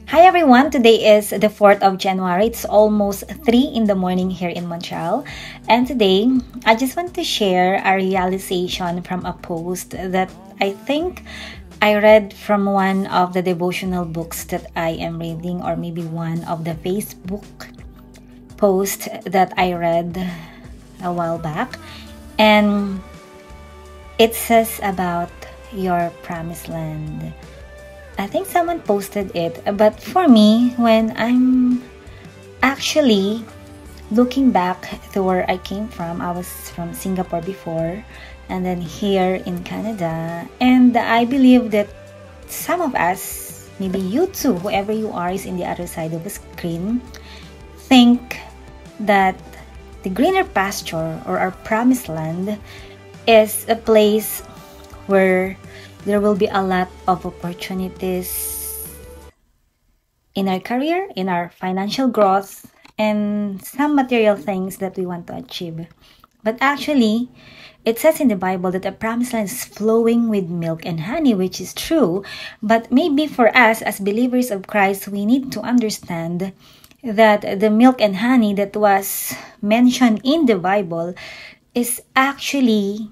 Hi everyone, today is the 4th of January. It's almost 3 in the morning here in Montreal. And today, I just want to share a realization from a post that I think I read from one of the devotional books that I am reading, or maybe one of the Facebook posts that I read a while back. And it says about your promised land. I think someone posted it, but for me, when I'm actually looking back to where I came from, I was from Singapore before, and then here in Canada, and I believe that some of us, maybe you too, whoever you are is in the other side of the screen, think that the greener pasture or our promised land is a place where there will be a lot of opportunities in our career, in our financial growth, and some material things that we want to achieve. But actually, it says in the Bible that the promised land is flowing with milk and honey, which is true. But maybe for us as believers of Christ, we need to understand that the milk and honey that was mentioned in the Bible is actually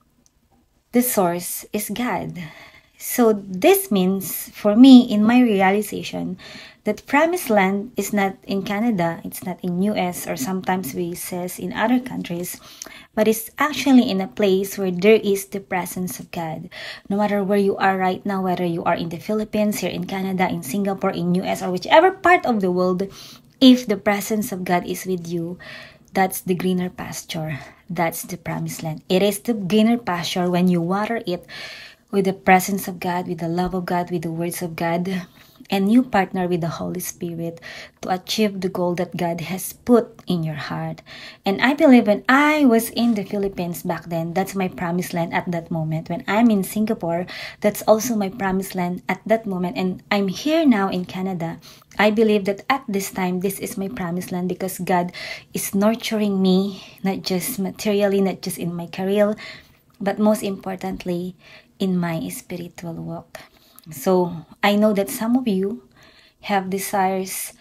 the source is God. So this means for me, in my realization, that promised land is not in Canada, it's not in US, or sometimes we says in other countries, but it's actually in a place where there is the presence of God. No matter where you are right now, whether you are in the Philippines, here in Canada, in Singapore, in US, or whichever part of the world, if the presence of God is with you, that's the greener pasture. That's the promised land. It is the greener pasture when you water it with the presence of God, with the love of God, with the words of God, and you partner with the Holy Spirit to achieve the goal that God has put in your heart. And I believe when I was in the Philippines back then, that's my promised land at that moment. When I'm in Singapore, that's also my promised land at that moment. And I'm here now in Canada. I believe that at this time, this is my promised land because God is nurturing me, not just materially, not just in my career, but most importantly, in my spiritual walk. So I know that some of you have desires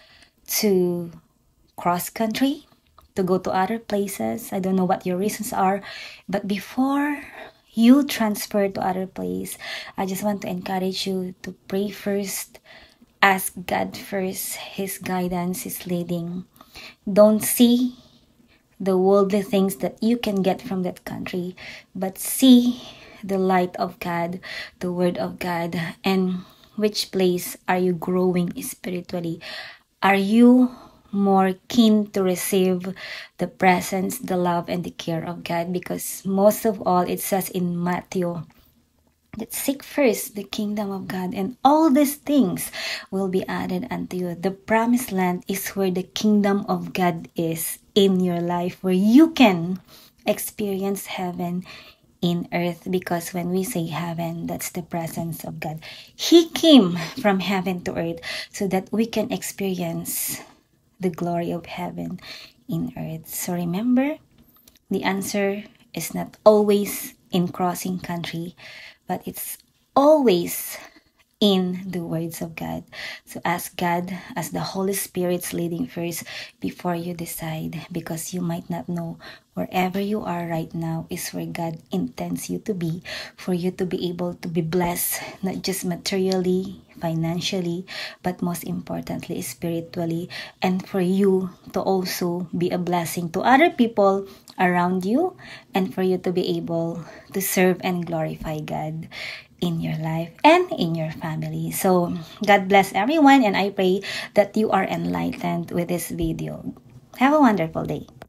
to cross country, to go to other places. I don't know what your reasons are, but before you transfer to other place, I just want to encourage you to pray first. Ask God first, His guidance, His leading. Don't see the worldly things that you can get from that country, but see the light of God, the Word of God, and which place are you growing spiritually? Are you more keen to receive the presence, the love, and the care of God? Because most of all, it says in Matthew, that seek first the kingdom of God, and all these things will be added unto you. The promised land is where the kingdom of God is in your life, where you can experience heaven in earth. Because when we say heaven, that's the presence of God. He came from heaven to earth so that we can experience the glory of heaven in earth. So remember, the answer is not always in crossing country, but it's always in the words of God. So ask God as the Holy Spirit's leading first before you decide, because you might not know wherever you are right now is where God intends you to be, for you to be able to be blessed, not just materially, financially, but most importantly, spiritually, and for you to also be a blessing to other people around you, and for you to be able to serve and glorify God in your life and in your family. So God bless everyone, and I pray that you are enlightened with this video. Have a wonderful day.